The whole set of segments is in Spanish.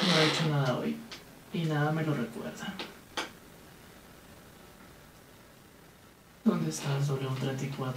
No he hecho nada hoy y nada me lo recuerda. ¿Dónde estás, W34?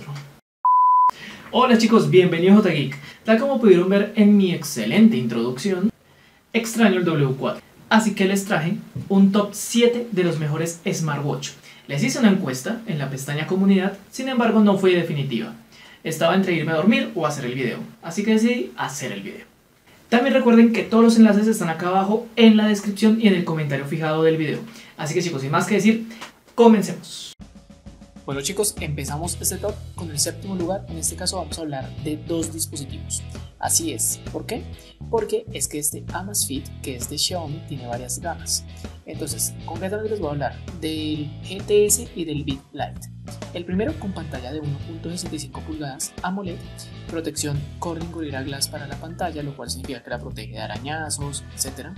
Hola chicos, bienvenidos a JotaGeek. Tal como pudieron ver en mi excelente introducción, extraño el W4. Así que les traje un top 7 de los mejores smartwatch. Les hice una encuesta en la pestaña comunidad, sin embargo no fue definitiva. Estaba entre irme a dormir o hacer el video, así que decidí hacer el video. También recuerden que todos los enlaces están acá abajo en la descripción y en el comentario fijado del video. Así que chicos, sin más que decir, comencemos. Bueno chicos, empezamos este top con el séptimo lugar. En este caso vamos a hablar de dos dispositivos. Así es, ¿por qué? Porque es que este Amazfit, que es de Xiaomi, tiene varias gamas. Entonces, concretamente les voy a hablar del GTS y del Beat Lite. El primero con pantalla de 1.65 pulgadas AMOLED, protección Corning Gorilla Glass para la pantalla, lo cual significa que la protege de arañazos, etc.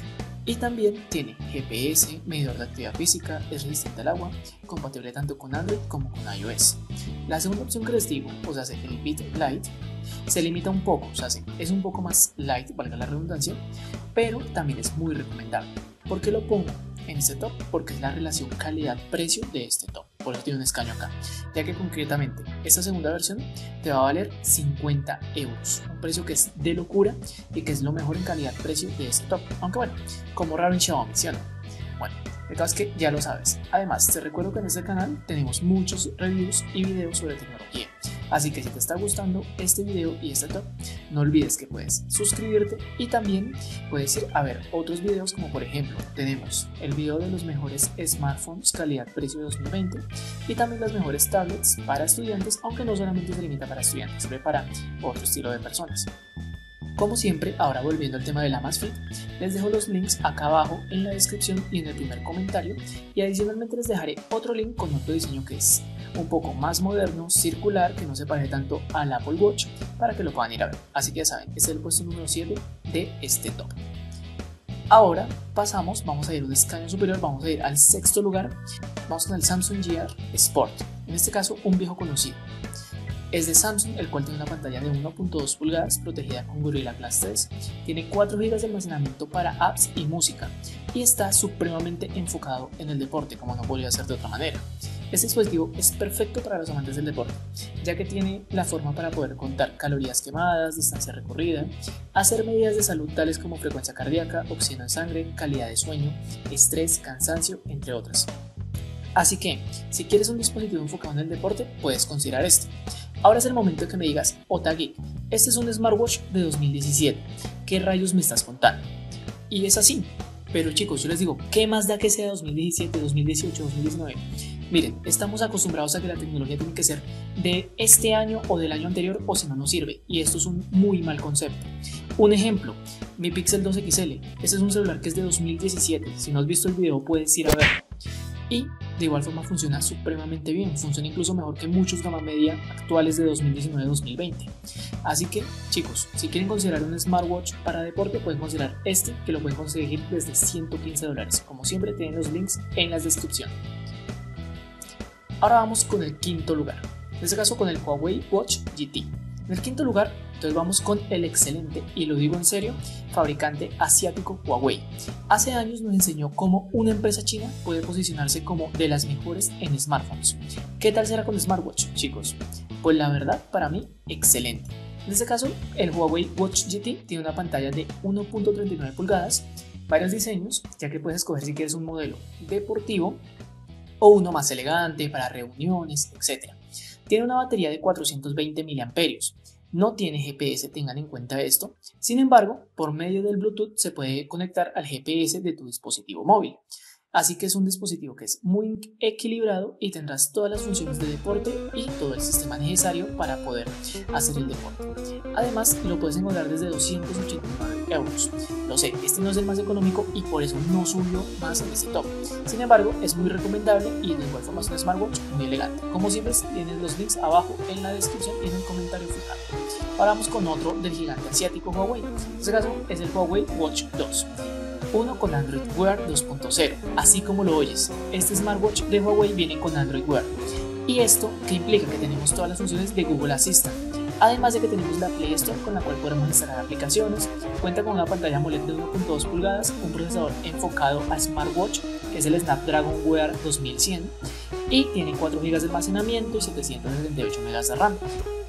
Y también tiene GPS, medidor de actividad física, es resistente al agua, compatible tanto con Android como con iOS. La segunda opción que les digo, o sea, el Beat Lite, se limita un poco, o sea, es un poco más light, valga la redundancia, pero también es muy recomendable. ¿Por qué lo pongo en este top? Porque es la relación calidad-precio de este top, por eso tiene un escaño acá, ya que concretamente esta segunda versión te va a valer 50 euros, un precio que es de locura y que es lo mejor en calidad-precio de este top, aunque bueno, como raro en Xiaomi, ¿sí o no? Bueno, el caso es que ya lo sabes. Además, te recuerdo que en este canal tenemos muchos reviews y videos sobre tecnología. Así que si te está gustando este video y este top, no olvides que puedes suscribirte y también puedes ir a ver otros videos, como por ejemplo tenemos el video de los mejores smartphones calidad-precio de 2020 y también las mejores tablets para estudiantes, aunque no solamente se limita para estudiantes, sirve para otro estilo de personas. Como siempre, ahora volviendo al tema del Amazfit, les dejo los links acá abajo en la descripción y en el primer comentario, y adicionalmente les dejaré otro link con otro diseño que es un poco más moderno, circular, que no se parece tanto al Apple Watch, para que lo puedan ir a ver. Así que ya saben, este es el puesto número 7 de este top. Ahora pasamos, vamos a ir un escaño superior, vamos a ir al sexto lugar, vamos con el Samsung Gear Sport, en este caso un viejo conocido. Es de Samsung, el cual tiene una pantalla de 1.2 pulgadas protegida con Gorilla Glass 3, tiene 4 GB de almacenamiento para apps y música y está supremamente enfocado en el deporte, como no podría ser de otra manera. Este dispositivo es perfecto para los amantes del deporte, ya que tiene la forma para poder contar calorías quemadas, distancia recorrida, hacer medidas de salud tales como frecuencia cardíaca, oxígeno en sangre, calidad de sueño, estrés, cansancio, entre otras. Así que, si quieres un dispositivo enfocado en el deporte, puedes considerar este. Ahora es el momento de que me digas, JotaGeek, este es un smartwatch de 2017, ¿qué rayos me estás contando? Y es así, pero chicos, yo les digo, ¿qué más da que sea 2017, 2018, 2019? Miren, estamos acostumbrados a que la tecnología tiene que ser de este año o del año anterior, o si no, no sirve, y esto es un muy mal concepto. Un ejemplo, mi Pixel 2 XL, este es un celular que es de 2017, si no has visto el video puedes ir a verlo. Y de igual forma funciona supremamente bien, funciona incluso mejor que muchos gama media actuales de 2019-2020. Así que chicos, si quieren considerar un smartwatch para deporte, pueden considerar este, que lo pueden conseguir desde $115. Como siempre tienen los links en la descripción. Ahora vamos con el quinto lugar, en este caso con el Huawei Watch GT. En el quinto lugar, entonces vamos con el excelente, y lo digo en serio, fabricante asiático Huawei. Hace años nos enseñó cómo una empresa china puede posicionarse como de las mejores en smartphones. ¿Qué tal será con smartwatch, chicos? Pues la verdad, para mí, excelente. En este caso, el Huawei Watch GT tiene una pantalla de 1.39 pulgadas, varios diseños, ya que puedes escoger si quieres un modelo deportivo o uno más elegante para reuniones, etc. Tiene una batería de 420 mAh. No tiene GPS, tengan en cuenta esto. Sin embargo, por medio del Bluetooth se puede conectar al GPS de tu dispositivo móvil. Así que es un dispositivo que es muy equilibrado y tendrás todas las funciones de deporte y todo el sistema necesario para poder hacer el deporte. Además, lo puedes encontrar desde 289 euros. Lo sé, este no es el más económico y por eso no subió más en este top. Sin embargo, es muy recomendable y de igual forma es un smartwatch muy elegante. Como siempre, tienes los links abajo en la descripción y en el comentario fijado. Ahora vamos con otro del gigante asiático Huawei. En este caso es el Huawei Watch 2. Uno con Android Wear 2.0, así como lo oyes. Este smartwatch de Huawei viene con Android Wear. ¿Y esto qué implica? Que tenemos todas las funciones de Google Assistant. Además de que tenemos la Play Store con la cual podremos instalar aplicaciones, cuenta con una pantalla AMOLED de 1.2 pulgadas, un procesador enfocado a smartwatch que es el Snapdragon Wear 2100 y tiene 4 GB de almacenamiento y 768 MB de RAM.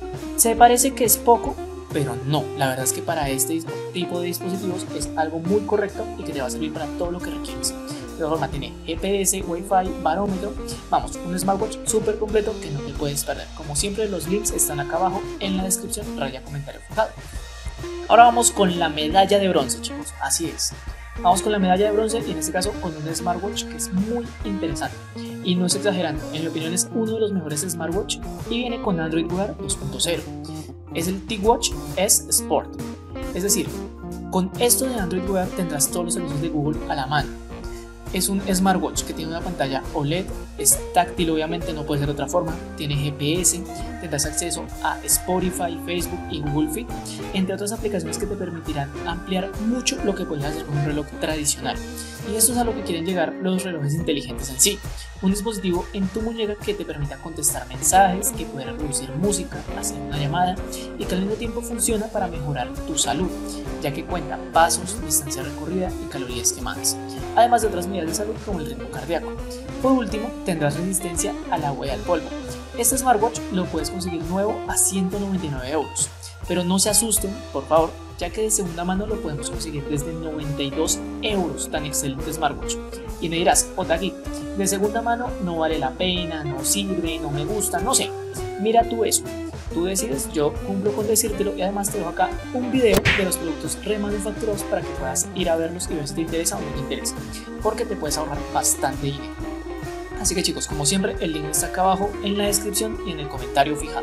Se parece que es poco, pero no, la verdad es que para este tipo de dispositivos es algo muy correcto y que te va a servir para todo lo que requieres. De todas formas tiene GPS, Wi-Fi, barómetro, vamos, un smartwatch súper completo que no te puedes perder. Como siempre los links están acá abajo en la descripción, raya comentario fijado. Ahora vamos con la medalla de bronce, chicos, así es. Vamos con la medalla de bronce y en este caso con un smartwatch que es muy interesante. Y no estoy exagerando, en mi opinión es uno de los mejores smartwatch y viene con Android Wear 2.0. Es el TicWatch S Sport. Es decir, con esto de Android Wear tendrás todos los servicios de Google a la mano. Es un smartwatch que tiene una pantalla OLED, es táctil, obviamente no puede ser de otra forma, tiene GPS, tendrás acceso a Spotify, Facebook y Google Fit, entre otras aplicaciones que te permitirán ampliar mucho lo que puedes hacer con un reloj tradicional. Y esto es a lo que quieren llegar los relojes inteligentes en sí. Un dispositivo en tu muñeca que te permita contestar mensajes, que pueda reproducir música, hacer una llamada y que al mismo tiempo funciona para mejorar tu salud, ya que cuenta pasos, distancia recorrida y calorías quemadas, además de otras medidas de salud como el ritmo cardíaco. Por último, tendrás resistencia al agua y al polvo. Este smartwatch lo puedes conseguir nuevo a 199 €, pero no se asusten, por favor, ya que de segunda mano lo podemos conseguir desde 92 €, tan excelente smartwatch. Y me dirás, Otagui, de segunda mano no vale la pena, no sirve, no me gusta, no sé. Mira tú eso, tú decides, yo cumplo con decírtelo y además te dejo acá un video de los productos remanufacturados para que puedas ir a verlos y ver si te interesa o no te interesa, porque te puedes ahorrar bastante dinero. Así que chicos, como siempre, el link está acá abajo en la descripción y en el comentario fijado.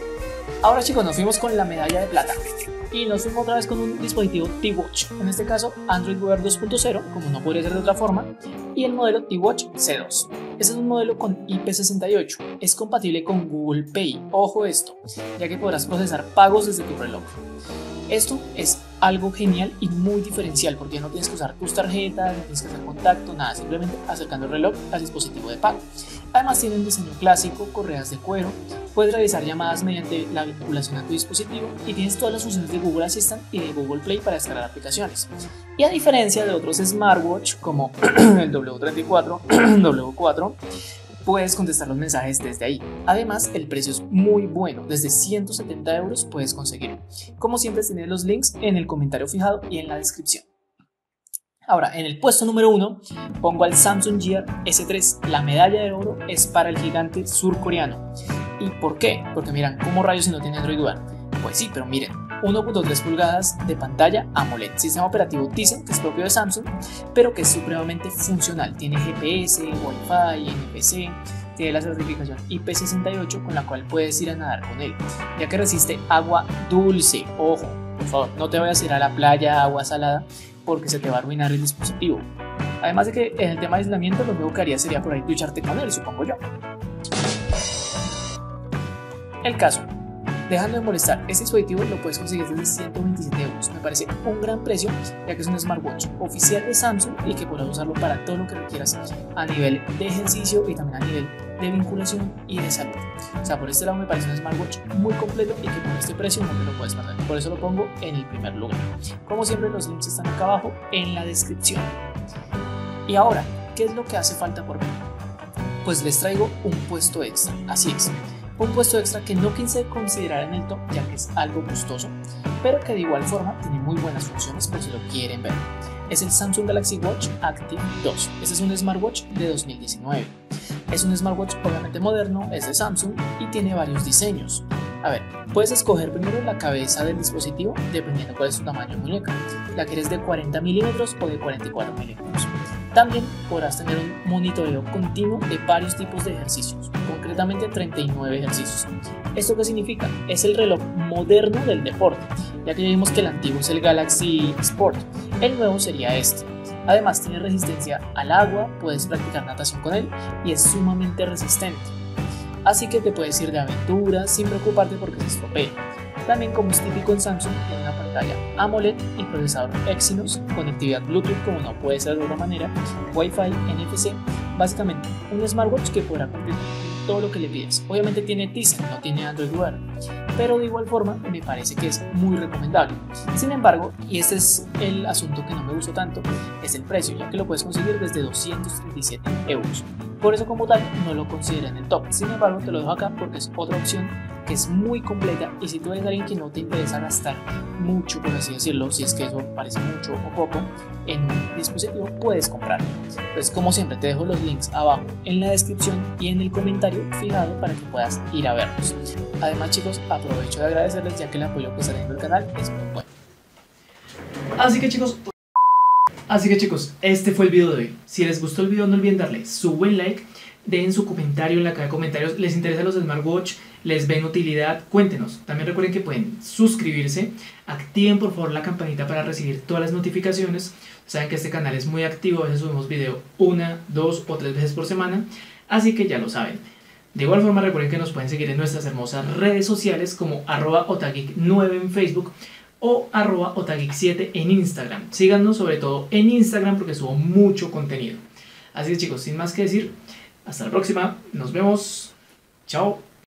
Ahora chicos, nos fuimos con la medalla de plata y nos fuimos otra vez con un dispositivo TicWatch, en este caso Android Wear 2.0, como no podría ser de otra forma, y el modelo TicWatch C2. Este es un modelo con IP68, es compatible con Google Pay, ojo esto, ya que podrás procesar pagos desde tu reloj. Esto es algo genial y muy diferencial porque no tienes que usar tus tarjetas, no tienes que hacer contacto, nada, simplemente acercando el reloj al dispositivo de pago. Además tiene un diseño clásico, correas de cuero, puedes realizar llamadas mediante la vinculación a tu dispositivo y tienes todas las funciones de Google Assistant y de Google Play para descargar aplicaciones. Y a diferencia de otros smartwatch como el W34, W4, puedes contestar los mensajes desde ahí. Además, el precio es muy bueno, desde 170 € puedes conseguirlo. Como siempre, tienes los links en el comentario fijado y en la descripción. Ahora, en el puesto número 1 pongo al Samsung Gear S3. La medalla de oro es para el gigante surcoreano. ¿Y por qué? Porque miran, ¿cómo rayos si no tiene Android Wear? Pues sí, pero miren, 1.3 pulgadas de pantalla AMOLED, sistema operativo Tizen, que es propio de Samsung, pero que es supremamente funcional. Tiene GPS, Wi-Fi, NFC, tiene la certificación IP68 con la cual puedes ir a nadar con él, ya que resiste agua dulce. Ojo, por favor, no te vayas a ir a la playa, agua salada, porque se te va a arruinar el dispositivo. Además de que en el tema de aislamiento lo único que haría sería por ahí ducharte con él, supongo yo. El caso, dejando de molestar, este dispositivo lo puedes conseguir desde 127 €. Me parece un gran precio, ya que es un smartwatch oficial de Samsung y que podrás usarlo para todo lo que requieras a nivel de ejercicio y también a nivel de vinculación y de salud. O sea, por este lado me parece un smartwatch muy completo y que por este precio no te lo puedes perder. Por eso lo pongo en el primer lugar. Como siempre, los links están acá abajo en la descripción. Y ahora, ¿qué es lo que hace falta por ver? Pues les traigo un puesto extra, así es. Un puesto extra que no quise considerar en el top, ya que es algo costoso, pero que de igual forma tiene muy buenas funciones por si lo quieren ver. Es el Samsung Galaxy Watch Active 2. Este es un smartwatch de 2019. Es un smartwatch obviamente moderno, es de Samsung y tiene varios diseños. A ver, puedes escoger primero la cabeza del dispositivo dependiendo cuál es su tamaño de muñeca. La quieres de 40 milímetros o de 44 milímetros. También podrás tener un monitoreo continuo de varios tipos de ejercicios, concretamente 39 ejercicios. ¿Esto qué significa? Es el reloj moderno del deporte, ya que ya vimos que el antiguo es el Galaxy Sport, el nuevo sería este. Además tiene resistencia al agua, puedes practicar natación con él y es sumamente resistente. Así que te puedes ir de aventura sin preocuparte porque se estropee. También, como es típico en Samsung, tiene una pantalla AMOLED y procesador Exynos, conectividad Bluetooth como no puede ser de otra manera, Wi-Fi, NFC, básicamente un smartwatch que podrá cumplir todo lo que le pides. Obviamente tiene Tizen, no tiene Android Wear. pero de igual forma me parece que es muy recomendable. Sin embargo, y este es el asunto que no me gustó tanto, es el precio, ya que lo puedes conseguir desde 237 euros. Por eso como tal no lo considero en el top. Sin embargo, te lo dejo acá porque es otra opción que es muy completa, y si tú eres alguien que no te interesa gastar mucho, por así decirlo, si es que eso parece mucho o poco en un dispositivo, puedes comprarlo. Entonces, como siempre, te dejo los links abajo en la descripción y en el comentario fijado para que puedas ir a verlos. Además, chicos, aprovecho de agradecerles, ya que el apoyo que está teniendo el canal es muy bueno. Así que chicos, este fue el video de hoy. Si les gustó el video, no olviden darle su buen like, dejen su comentario en la caja de comentarios. ¿Les interesan los smartwatch? ¿Les ven utilidad? Cuéntenos. También recuerden que pueden suscribirse. Activen por favor la campanita para recibir todas las notificaciones. Saben que este canal es muy activo. A veces subimos video 1, 2 o 3 veces por semana. Así que ya lo saben. De igual forma recuerden que nos pueden seguir en nuestras hermosas redes sociales como @otageek9 en Facebook o @otageek7 en Instagram. Síganos sobre todo en Instagram porque subo mucho contenido. Así que chicos, sin más que decir, hasta la próxima. Nos vemos. Chao.